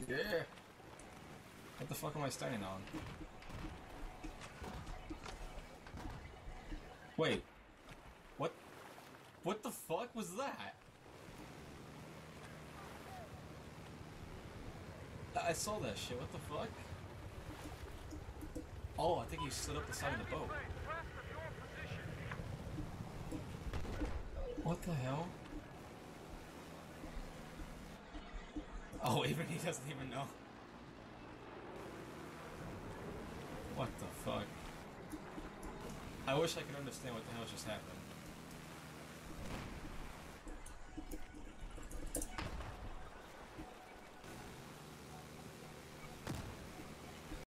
Yeah. What the fuck am I standing on? Wait. What? What the fuck was that? I saw that shit. What the fuck? Oh, I think he slid up the side of the boat. What the hell? Oh, even he doesn't even know. What the fuck? I wish I could understand what the hell just happened.